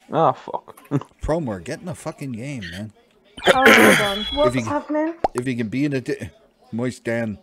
Ah, fuck. Promor, get in the fucking game, man. Oh, hold on. What's you- happening? If you can be in a Moist Dan.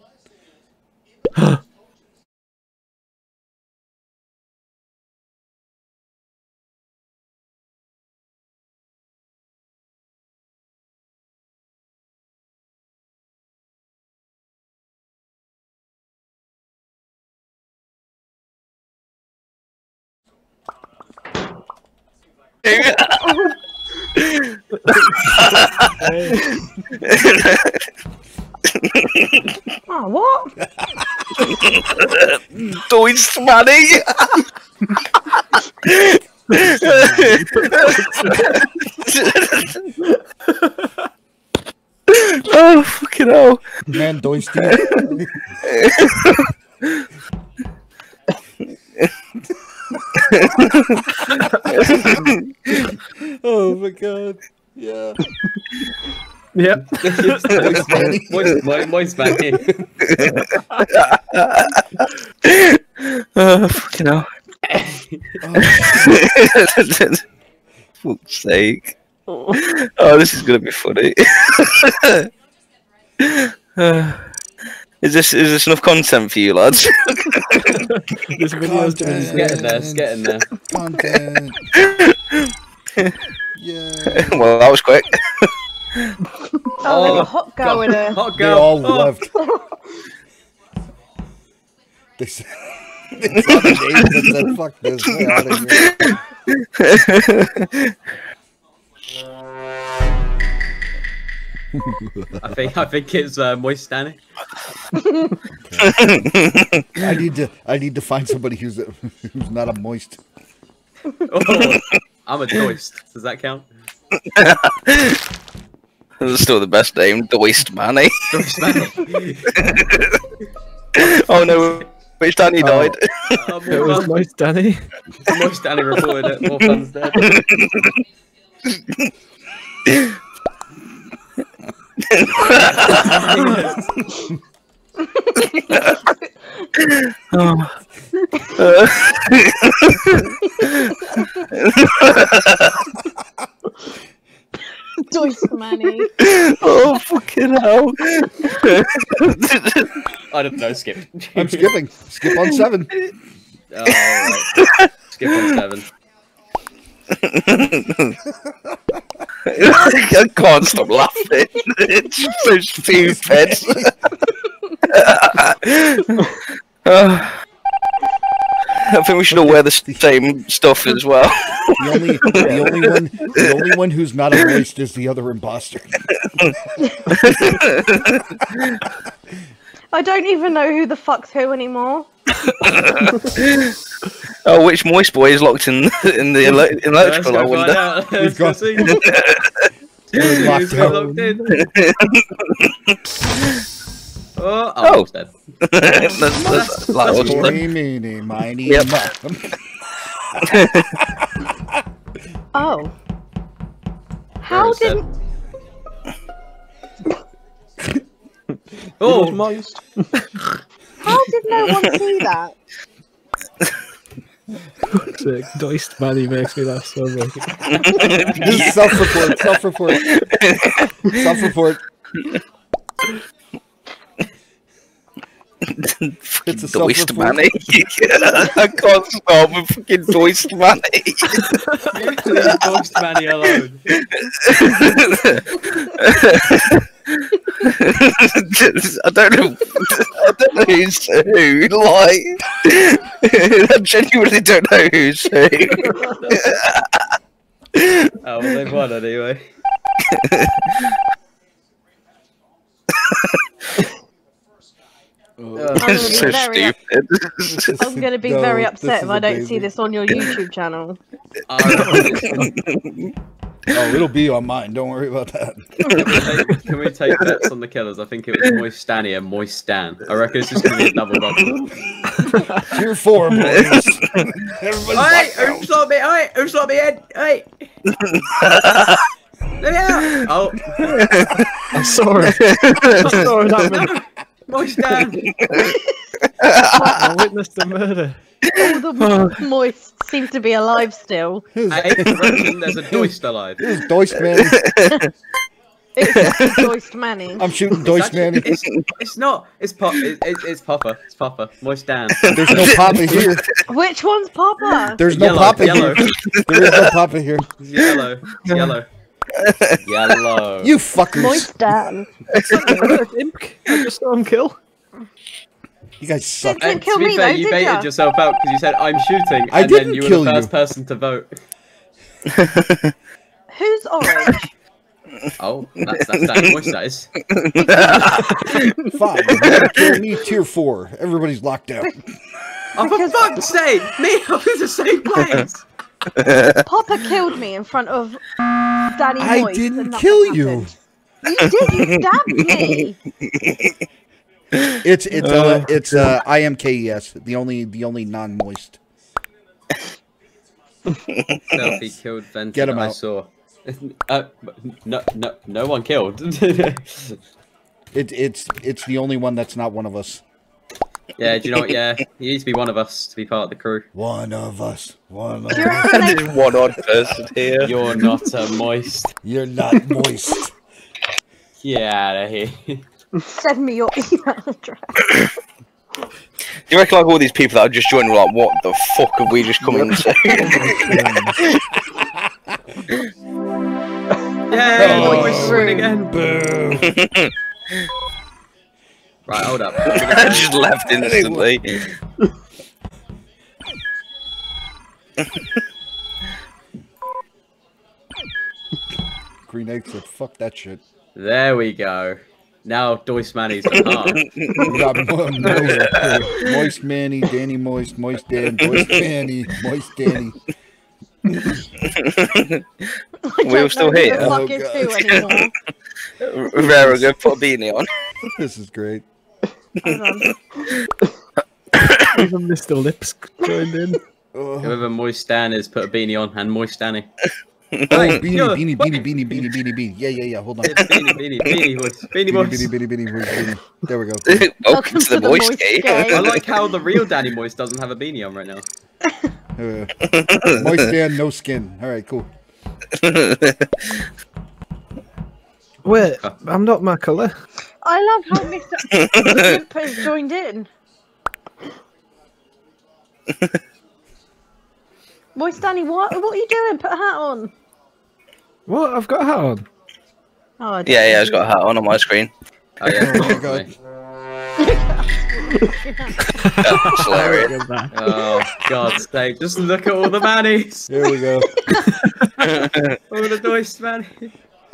Oh, what? Doist money. Oh fucking hell! Man, Doisty. Oh my god. Yeah. Yep. Moist Manny. Oh fucking hell! Fuck's sake! Oh, this is gonna be funny. Is this enough content for you, lads? This video's Content. Getting there, it's getting there. Content. Yeah. Well, that was quick. Oh, there's a hot girl in it. Hot They girl. all left. They said, they saw the name and said, fuck this. We're out of here. I think it's Moist Danny. I need to find somebody who's not a moist. Oh, I'm a Doist. Does that count? That's still the best name, Doist Manny. Doist Manny. Oh no, which Danny died. It was nice, Danny. Moist Danny reported it. More fun's dead. Joyce Manny. Oh fucking hell! I don't know. Skip. I'm skipping. Skip on 7. Oh, right. Skip on 7. I can't stop laughing. It's so stupid. I think we should all wear the same stuff as well. The only one who's not a moist is the other imposter. I don't even know who the fuck's who anymore. Oh, which moist boy is locked in the electrical? I wonder. We've got- We're locked Who's out. locked in? Oh, Oh. I'm dead. That was Meeny, meeny, miny, Yep. mo. Oh. How Where is did... Oh, Moist. How did no one see that? Doist Manny makes me laugh so much. This is self-report, self-report. Self-report. It's a Doist self-report. Manny. I can't stop with fucking Doist Manny. leave Doist Manny alone. I don't know who's who. Like, I genuinely don't know who's who. Oh, well, they've won anyway. It's so very stupid. I'm going to be No, very this upset if is I don't see amazing. this on your YouTube channel. Oh, it'll be on mine. Don't worry about that. Can we take bets on the killers? I think it was Moist Danny and Moist Stan. I reckon it's just going to be a double double. Tier 4, boys. Everybody Hey, black out. who's shot me? Hey, who's shot me in? Hey! Let me out! Oh, I saw it. I saw it happen. Moist Dan! I witnessed the murder. All the moist seem to be alive still. Who's I reckon there's a Doist alive. Doist Manny? It's just a Doist Manny. I'm shooting Doist Manny. It's not. It's Papa. It's Papa. Moist Dan. There's no Papa here. Which one's Papa? There's no Yellow, Papa yellow. here. There is no Papa here. It's yellow. It's yellow. Yellow. You fuckers. Moist Dan. Imp. I just saw him kill. You guys suck. Didn't kill to be me fair, though, you did baited ya? yourself out because you said I'm shooting, I and didn't then you were kill the you. first person to vote. Who's orange? Oh, that's Danny Moist, that is. Fine. You gotta kill me, tier 4. Everybody's locked out. Oh, for fuck's sake! Me, I'm in the same place! Papa killed me in front of Danny I Moist. didn't and nothing kill you. happened. You did. You stabbed me. It's IMKES, the only non-moist. Selfie killed Venton. Get him I out. saw. No one killed. It's the only one that's not one of us. Yeah, do you know what? Yeah, you need to be one of us to be part of the crew. One of us. One of Do you us. reckon they There's one odd person here. You're not a moist. You're not moist. Get out of here. send me your email address? You reckon like all these people that are just joining were like, what the fuck have we just come into? Yay! Oh, Moist win again. Boo. Right, hold up. I just left instantly. Green Egg said, fuck that shit. There we go. Now Doist Manny's on half. We got Moist Manny, Danny Moist, Moist Dan, Moist Manny, Moist Danny. We were still here. Fuck is who anymore? Rara, go put a beanie on. This is great. Hold on. Even Mr. Lips joined in. Whoever Moist Dan is, put a beanie on, and Moist Danny. Oh, Hey, beanie, yo, beanie, what? beanie, beanie, beanie, beanie, beanie. Yeah, hold on. It's beanie Moist. Beanie Moist. Beanie. There we go. Welcome to the Moist Game. I like how the real Danny Moist doesn't have a beanie on right now. Moist Dan, no skin. All right, cool. Wait, I'm not Macaulay. I love how Mr. Imp has joined in. Moist Danny, what are you doing? Put a hat on. What? I've got a hat on. Oh, I Yeah, I've got a hat on my screen. Oh yeah. Oh my God. That's hilarious. Look at that. Oh God's sake! Just look at all the Mannies. There we go. All the Doist Mannies.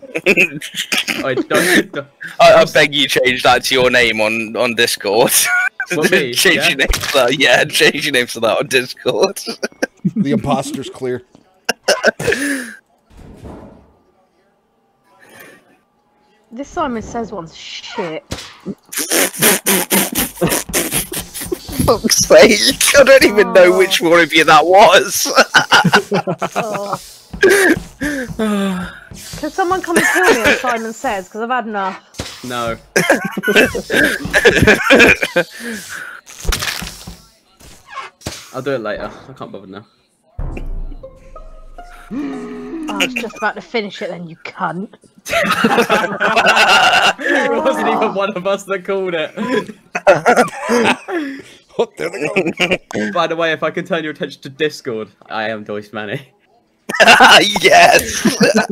don't. I beg you change that to your name on Discord. What, me? Change Yeah? your name to that. Yeah, change your name to that on Discord. The imposter's clear. This Simon Says one's shit. Fuck's sake! I don't even know which one of you that was. Oh. Can someone come and kill me on Simon Says? Because I've had enough. No. I'll do it later. I can't bother now. I was just about to finish it then, you cunt. It wasn't even one of us that called it. Oh, there they go. By the way, if I can turn your attention to Discord, I am Doist Manny. Yes.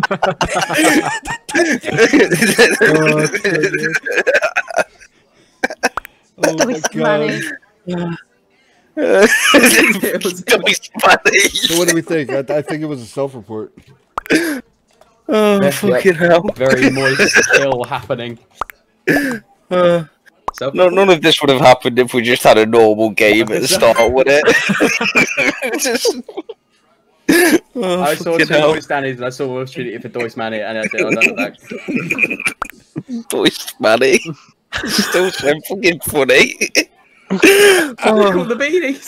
Oh, my Doist God. Manny. It was- Doist Manny. So what do we think? I think it was a self-report. Oh, fucking hell. Very moist kill happening. So, No, none of this would have happened if we just had a normal game at the start, would it? I saw fucking two hell. Doist Dannies and I saw Will Trinity for Doist Manny and I done it back. Doist Manny. Still so fucking funny. Oh, call the beanies.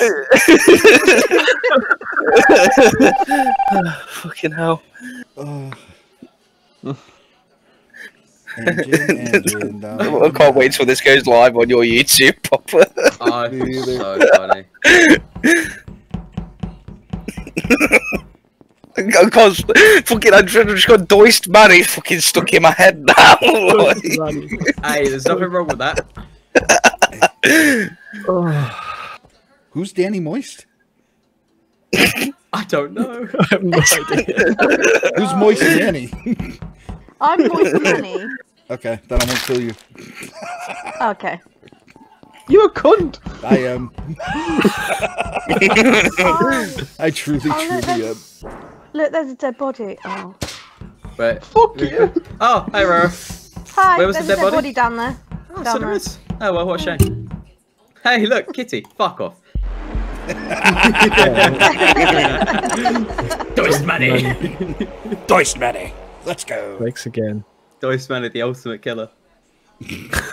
Fucking hell. Engine, I can't wait till this goes live on your YouTube, Popper. Oh, so funny. Because fucking I've just got Doist Manny fucking stuck in my head now. Hey, there's nothing wrong with that. Who's Danny Moist? I don't know. I have no idea. Who's Moist Manny? I'm Moist Manny. Okay, then I won't kill you. Okay. You a cunt! I am. Oh, I truly look, am. look, there's a dead body. Oh. But Fuck you! oh, hey, Rara. Hi, Where was there's the a dead dead body? body down there. Oh, Down so there there. is. Oh well, what a shame. Hey, look, Kitty. Fuck off. Doist Manny. Doist Manny. Let's go. Breaks again. Doist Manny, the ultimate killer. I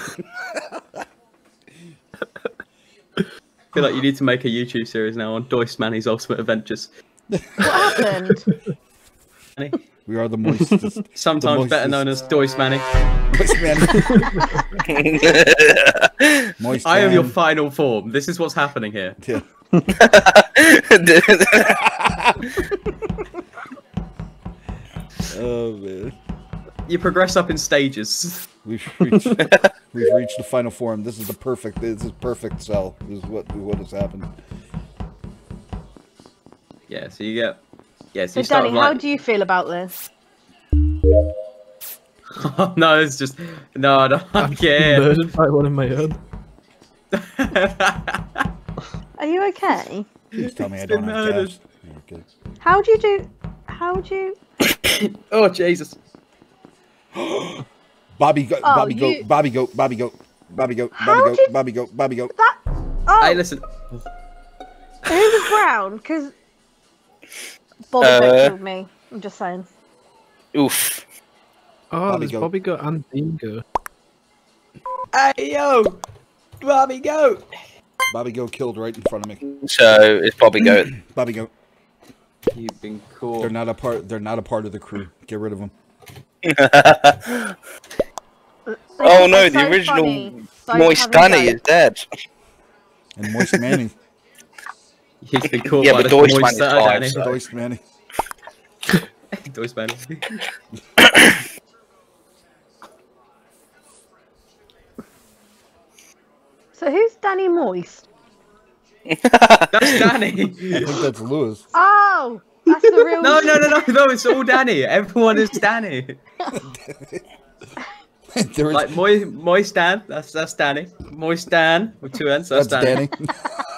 feel like you need to make a YouTube series now on Doist Manny's Ultimate Adventures. What happened? Manny. We are the moistest. Sometimes The better known as Doist Manny. Moist Manny. Moist I am your Man. final form. This is what's happening here. Yeah. Oh man. You progress up in stages. We've reached the final form. This is perfect cell. This is what has happened. Yeah, so you get. Yeah, so So, you start Danny, with how like. do you feel about this? No, it's just. No, I don't care. Murdered by one of my own. Are you okay? Please tell me I He's don't been have murdered. gas. Okay. How do you do? How do you? Oh, Jesus. Bobby goat, Oh, Bobby you- goat, Bobby goat, Bobby goat, Bobby goat, How Bobby goat, did- Bobby goat, Bobby goat. That? Oh, Hey, listen. who was brown? Because Bobby killed me. I'm just saying. Oof. Oh, Bobby there's Goat. Bobby Goat and Bingo. Hey, yo! Bobby, go! Bobby goat killed right in front of me. So it's Bobby Goat. Bobby goat. You've been caught. They're not a part. They're not a part of the crew. Get rid of them. Oh no, It's the so original funny. So Moist having Danny goat. is dead. And Moist Manny. He's been caught Yeah, by but the Doist moist Manny's Danny. alive, so- Doist Manny. Doist Manny. So who's Danny Moist? That's Danny! I think that's Lewis. Oh, that's the real. No, it's all Danny. Everyone is Danny. There is, Like Moist Dan, that's Danny. Moist Dan with two N's, that's that's Danny. Danny.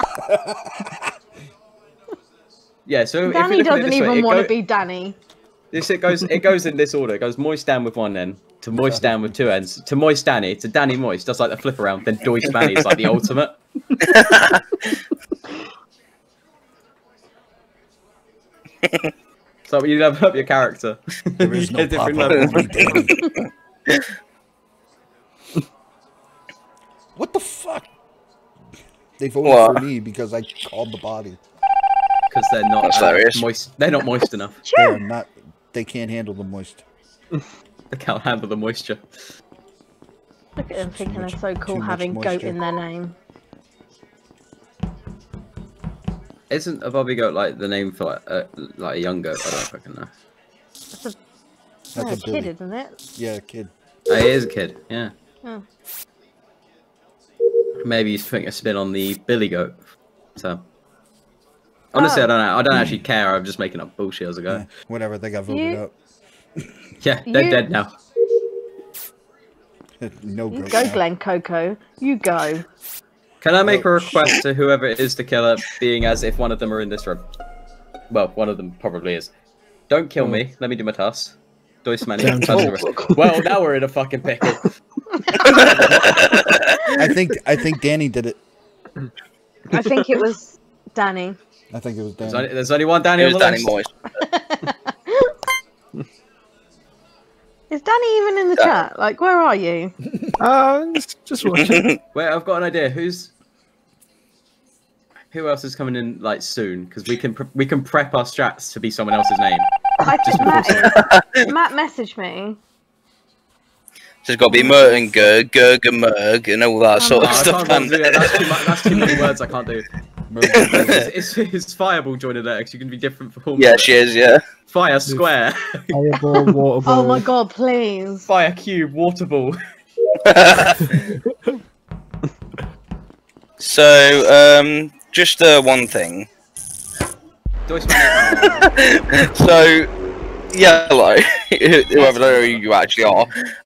Yeah, so if Danny you look at it doesn't this way, even it want to go- be Danny. it goes in this order. It goes Moist Dan with one N, to Moist Dan with two N's, to Moist Danny, to Danny Moist, does like the flip around, then Doist Manny is like the ultimate. So you level up your character. There is You no get different pop-up, levels. only Danny. What the fuck? They voted What? for me because I called the body. Because they're not That's hilarious. moist. They're not moist enough. They are not. They can't handle the moist. They can't handle the moisture. Look at them thinking they're much- so too cool much having goat moisture. in their name. Isn't a Bobby Goat like the name for like a young goat? I don't fucking know. That's a, That's no, a kid, Billy. isn't it? Yeah, kid. Oh, he is a kid. Yeah. Oh. Maybe he's putting a spin on the Billy Goat. So honestly, I don't know. I don't actually care. I'm just making up bullshit as I go. Yeah, whatever. They got voted You- out. Yeah, they're You- dead now. No You goat. go, now. Glen Coco. You go. Can I make a request to whoever it is the killer, being as if one of them are in this room? Well, one of them probably is. Don't kill me. Let me do my task. Doist Manny. Damn, touch the rest. Well, now we're in a fucking pickle. I think Danny did it. I think it was Danny. I think it was Danny. There's only one Danny It on was the Danny list. Moist. Is Danny even in the chat? Like, where are you? Just watching. Wait, I've got an idea. Who else is coming in like soon? Because we can prep our strats to be someone else's name. I think Matt is. Matt messaged me. There's got to be Mert and Gurg, Gurg and Merg, and all that sort of I stuff. can't do that. That's too many words I can't do. It's Fireball joining X. You can be different for Yeah, she is, yeah. Fire Square. Fireball, water ball. Oh my god, please. Fire Cube, Water Ball. So, just one thing. So, Yellow, whoever you actually are,